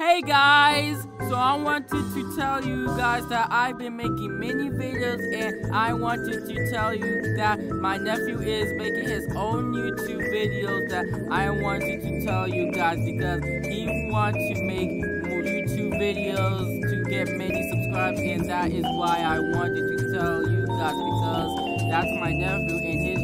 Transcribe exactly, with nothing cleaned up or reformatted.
Hey guys, so I wanted to tell you guys that I've been making many videos, and I wanted to tell you that my nephew is making his own YouTube videos that I wanted to tell you guys because he wants to make more YouTube videos to get many subscribers, and that is why I wanted to tell you guys because that's my nephew and his